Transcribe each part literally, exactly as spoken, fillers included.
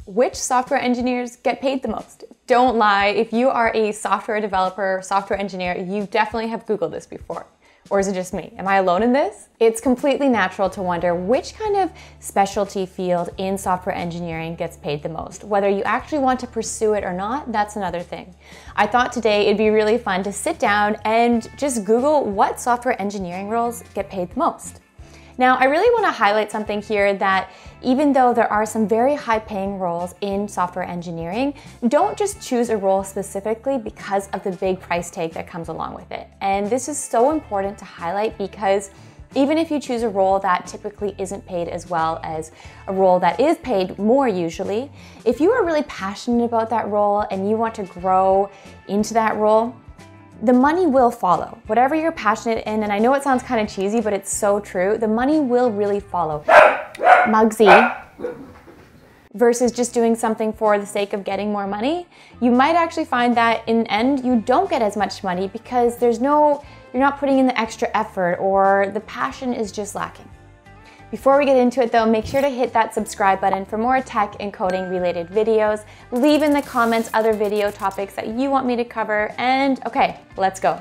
Which software engineers get paid the most? Don't lie, if you are a software developer, software engineer, you definitely have Googled this before. Or is it just me? Am I alone in this? It's completely natural to wonder which kind of specialty field in software engineering gets paid the most. Whether you actually want to pursue it or not, that's another thing. I thought today it'd be really fun to sit down and just Google what software engineering roles get paid the most. Now, I really want to highlight something here that even though there are some very high-paying roles in software engineering, don't just choose a role specifically because of the big price tag that comes along with it. And this is so important to highlight because even if you choose a role that typically isn't paid as well as a role that is paid more usually, if you are really passionate about that role and you want to grow into that role, the money will follow. Whatever you're passionate in, and I know it sounds kind of cheesy, but it's so true, the money will really follow. Muggsy, versus just doing something for the sake of getting more money, you might actually find that in the end, you don't get as much money because there's no, you're not putting in the extra effort or the passion is just lacking. Before we get into it though, make sure to hit that subscribe button for more tech and coding related videos. Leave in the comments other video topics that you want me to cover, and okay, let's go.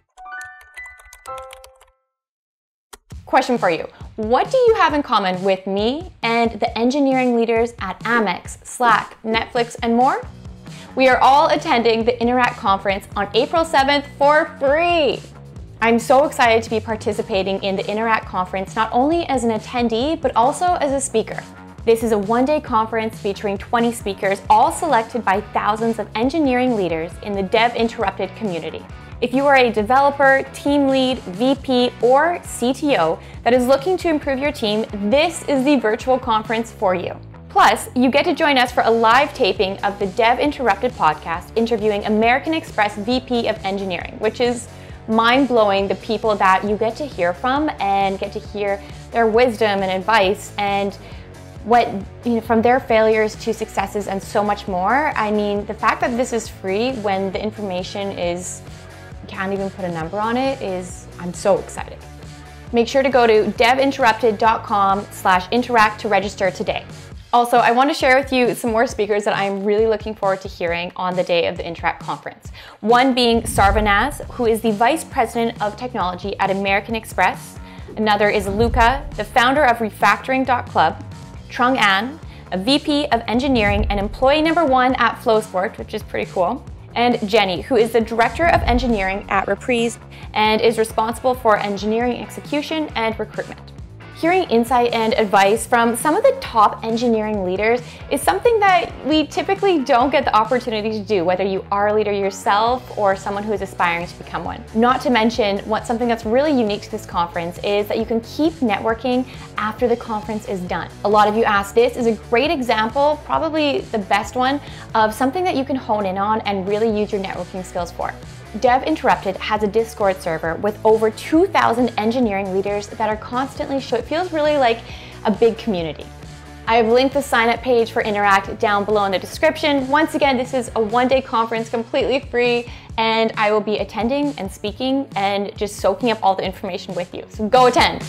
Question for you. What do you have in common with me and the engineering leaders at Amex, Slack, Netflix, and more? We are all attending the Interact conference on April seventh for free. I'm so excited to be participating in the Interact conference, not only as an attendee, but also as a speaker. This is a one-day conference featuring twenty speakers, all selected by thousands of engineering leaders in the Dev Interrupted community. If you are a developer, team lead, V P, or C T O that is looking to improve your team, this is the virtual conference for you. Plus, you get to join us for a live taping of the Dev Interrupted podcast, interviewing American Express V P of Engineering, which is mind-blowing, the people that you get to hear from and get to hear their wisdom and advice and what, you know, from their failures to successes and so much more. I mean, the fact that this is free when the information is, you can't even put a number on it, is, I'm so excited. Make sure to go to devinterrupted dot com slash interact to register today. Also, I want to share with you some more speakers that I'm really looking forward to hearing on the day of the Interact conference. One being Sarvanaz, who is the Vice President of Technology at American Express. Another is Luca, the founder of refactoring dot club. Trung An, a V P of Engineering and employee number one at Flowsport, which is pretty cool. And Jenny, who is the Director of Engineering at Reprise and is responsible for engineering execution and recruitment. Hearing insight and advice from some of the top engineering leaders is something that we typically don't get the opportunity to do, whether you are a leader yourself or someone who is aspiring to become one. Not to mention, what something that's really unique to this conference is that you can keep networking after the conference is done. A lot of you asked, this is a great example, probably the best one, of something that you can hone in on and really use your networking skills for. Dev Interrupted has a Discord server with over two thousand engineering leaders that are constantly show. It feels really like a big community. I have linked the sign-up page for Interact down below in the description. Once again, this is a one-day conference completely free, and I will be attending and speaking and just soaking up all the information with you. So go attend.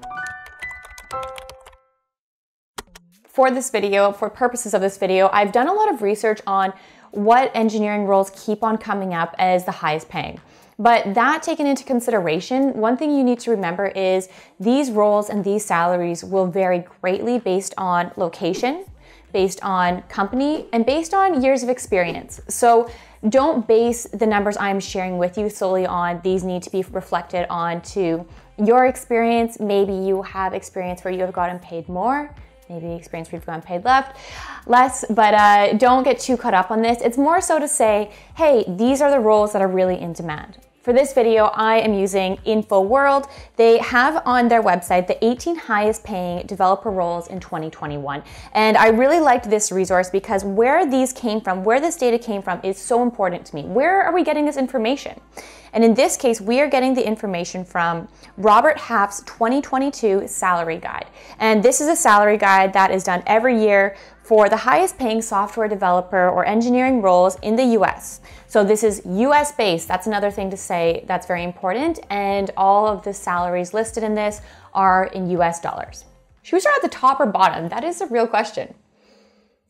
For this video, for purposes of this video, I've done a lot of research on what engineering roles keep on coming up as the highest paying. But that taken into consideration, one thing you need to remember is these roles and these salaries will vary greatly based on location, based on company, and based on years of experience. So don't base the numbers I'm sharing with you solely on these need to be reflected onto your experience. Maybe you have experience where you have gotten paid more, maybe experience where you've gotten paid left, less, but uh, don't get too caught up on this. It's more so to say, hey, these are the roles that are really in demand. For this video, I am using InfoWorld. They have on their website the eighteen highest paying developer roles in twenty twenty-one. And I really liked this resource because where these came from, where this data came from is so important to me. Where are we getting this information? And in this case, we are getting the information from Robert Half's twenty twenty-two salary guide. And this is a salary guide that is done every year for the highest paying software developer or engineering roles in the U S. So this is U S based. That's another thing to say that's very important. And all of the salaries listed in this are in U S dollars. Should we start at the top or bottom? That is a real question.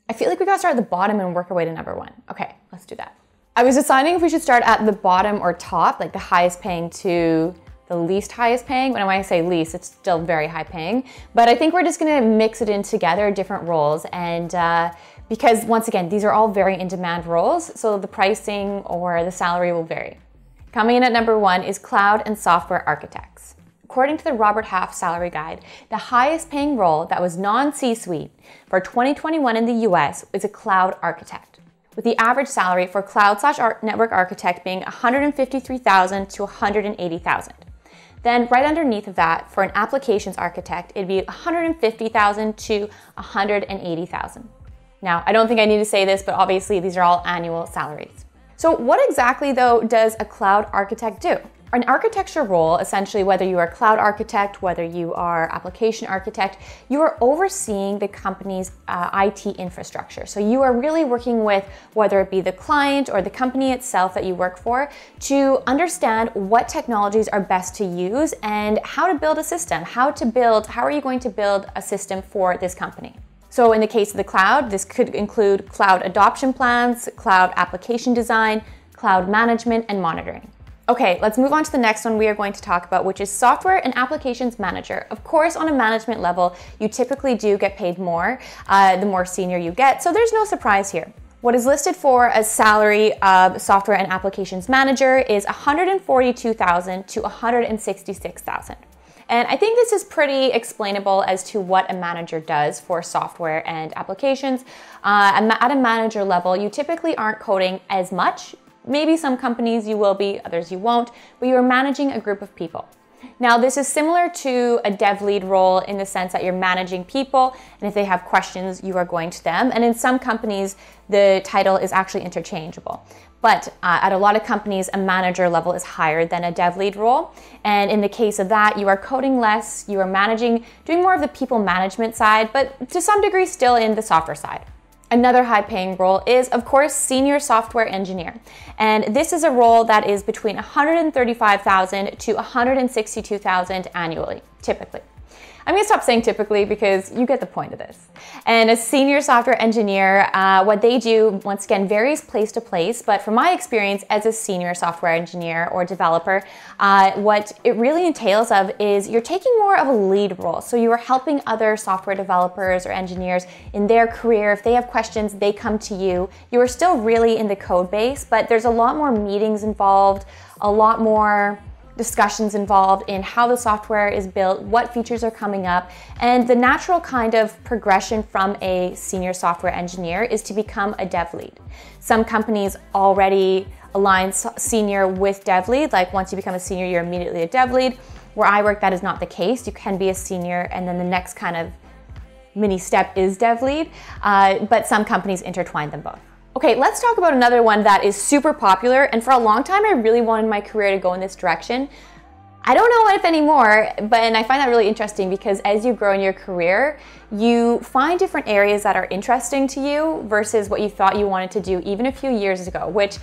I feel like we gotta start at the bottom and work our way to number one. Okay, let's do that. I was deciding if we should start at the bottom or top, like the highest paying to the least highest paying. When I say least, it's still very high paying. But I think we're just gonna mix it in together, different roles. And uh, because once again, these are all very in-demand roles, so the pricing or the salary will vary. Coming in at number one is cloud and software architects. According to the Robert Half salary guide, the highest paying role that was non-C-suite for twenty twenty-one in the U S is a cloud architect, with the average salary for cloud slash network architect being one hundred fifty-three thousand dollars to one hundred eighty thousand dollars. Then right underneath of that, for an applications architect, it'd be one hundred fifty thousand dollars to one hundred eighty thousand dollars. Now, I don't think I need to say this, but obviously these are all annual salaries. So what exactly though does a cloud architect do? An architecture role, essentially whether you are a cloud architect, whether you are application architect, you are overseeing the company's uh, I T infrastructure. So you are really working with whether it be the client or the company itself that you work for to understand what technologies are best to use and how to build a system, how to build, how are you going to build a system for this company. So in the case of the cloud, this could include cloud adoption plans, cloud application design, cloud management, and monitoring. Okay, let's move on to the next one we are going to talk about, which is software and applications manager. Of course, on a management level, you typically do get paid more uh, the more senior you get, so there's no surprise here. What is listed for a salary of software and applications manager is one hundred forty-two thousand dollars to one hundred sixty-six thousand dollars. And I think this is pretty explainable as to what a manager does for software and applications. Uh, at a manager level, you typically aren't coding as much. Maybe some companies you will be, others you won't, but you are managing a group of people. Now, this is similar to a dev lead role in the sense that you're managing people, and if they have questions, you are going to them. And in some companies, the title is actually interchangeable. But uh, at a lot of companies, a manager level is higher than a dev lead role. And in the case of that, you are coding less, you are managing, doing more of the people management side, but to some degree still in the software side. Another high-paying role is, of course, senior software engineer. And this is a role that is between one hundred thirty-five thousand dollars to one hundred sixty-two thousand dollars annually, typically. I'm gonna stop saying typically because you get the point of this. And a senior software engineer, uh, what they do, once again, varies place to place, but from my experience as a senior software engineer or developer, uh, what it really entails of is you're taking more of a lead role. So you are helping other software developers or engineers in their career. If they have questions, they come to you. You are still really in the code base, but there's a lot more meetings involved, a lot more discussions involved in how the software is built, what features are coming up, and the natural kind of progression from a senior software engineer is to become a dev lead. Some companies already align senior with dev lead, like once you become a senior, you're immediately a dev lead. Where I work, that is not the case. You can be a senior, and then the next kind of mini step is dev lead, uh, but some companies intertwine them both. Okay, let's talk about another one that is super popular, and for a long time I really wanted my career to go in this direction. I don't know if anymore, but and I find that really interesting because as you grow in your career, you find different areas that are interesting to you versus what you thought you wanted to do even a few years ago, which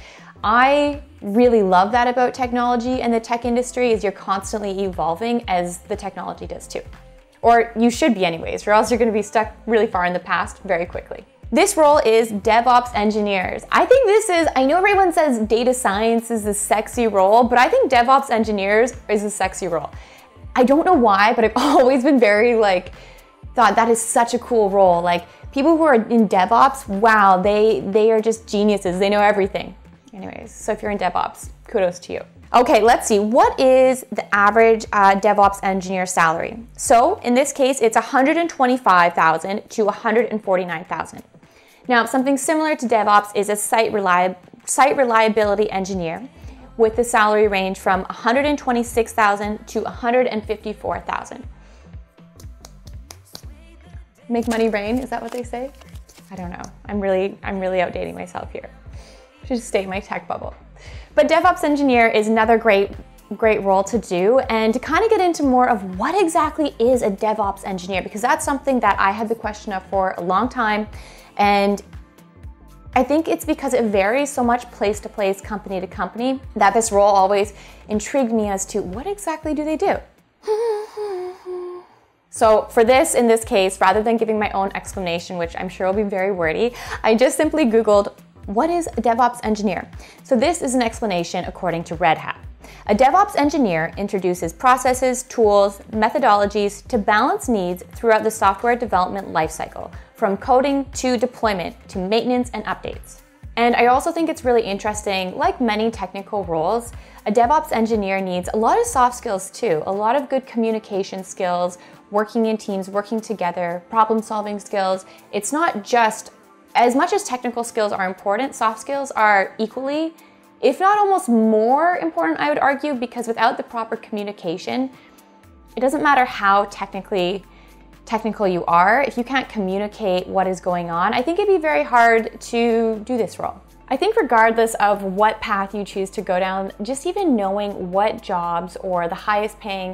I really love that about technology and the tech industry is you're constantly evolving as the technology does too. Or you should be anyways, or else you're gonna be stuck really far in the past very quickly. This role is DevOps engineers. I think this is, I know everyone says data science is a sexy role, but I think DevOps engineers is a sexy role. I don't know why, but I've always been very like, thought that is such a cool role. Like people who are in DevOps, wow, they, they are just geniuses. They know everything. Anyways, so if you're in DevOps, kudos to you. Okay, let's see, what is the average uh, DevOps engineer salary? So in this case, it's one hundred twenty-five thousand dollars to one hundred forty-nine thousand dollars. Now, something similar to DevOps is a site, reliab site reliability engineer with the salary range from one hundred twenty-six thousand dollars to one hundred fifty-four thousand dollars. Make money rain, is that what they say? I don't know, I'm really, I'm really outdating myself here. I should just stay in my tech bubble. But DevOps engineer is another great, great role to do, and to kind of get into more of what exactly is a DevOps engineer, because that's something that I had the question of for a long time. And I think it's because it varies so much place to place, company to company, that this role always intrigued me as to what exactly do they do? So for this, in this case, rather than giving my own explanation, which I'm sure will be very wordy, I just simply Googled, what is a DevOps engineer? So this is an explanation according to Red Hat. A DevOps engineer introduces processes, tools, methodologies to balance needs throughout the software development lifecycle, from coding to deployment to maintenance and updates. And I also think it's really interesting, like many technical roles, a DevOps engineer needs a lot of soft skills too, a lot of good communication skills, working in teams, working together, problem-solving skills. It's not just, as much as technical skills are important, soft skills are equally, if not almost more important, I would argue, because without the proper communication, it doesn't matter how technically technical you are, if you can't communicate what is going on, I think it'd be very hard to do this role. I think regardless of what path you choose to go down, just even knowing what jobs or the highest paying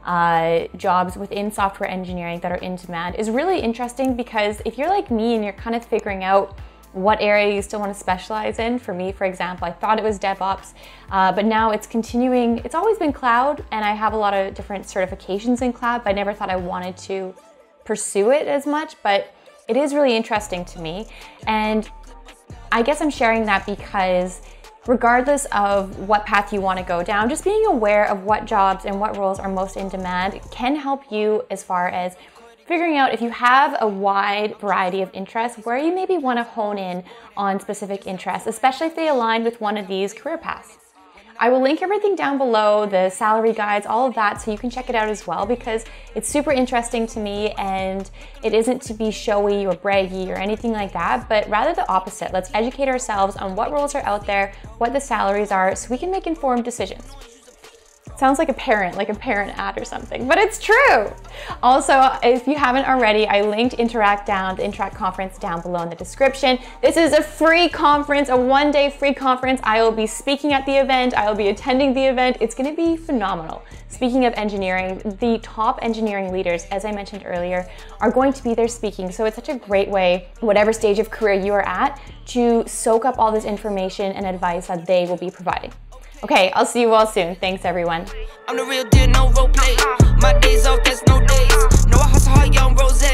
uh, jobs within software engineering that are in demand is really interesting, because if you're like me and you're kind of figuring out what area you still want to specialize in, for me, for example, I thought it was DevOps, uh, but now it's continuing, it's always been cloud, and I have a lot of different certifications in cloud, but I never thought I wanted to pursue it as much, but it is really interesting to me. And I guess I'm sharing that because regardless of what path you want to go down, just being aware of what jobs and what roles are most in demand can help you as far as figuring out if you have a wide variety of interests, where you maybe want to hone in on specific interests, especially if they align with one of these career paths. I will link everything down below, the salary guides, all of that, so you can check it out as well, because it's super interesting to me, and it isn't to be showy or braggy or anything like that, but rather the opposite. Let's educate ourselves on what roles are out there, what the salaries are, so we can make informed decisions. Sounds like a parent, like a parent ad or something, but it's true. Also, if you haven't already, I linked Interact down, the Interact conference down below in the description. This is a free conference, a one-day free conference. I will be speaking at the event. I will be attending the event. It's gonna be phenomenal. Speaking of engineering, the top engineering leaders, as I mentioned earlier, are going to be there speaking. So it's such a great way, whatever stage of career you are at, to soak up all this information and advice that they will be providing. Okay, I'll see you all soon. Thanks, everyone. I'm the real deal, no role play. My days off, that's no days. No, I hustle hard, young rose.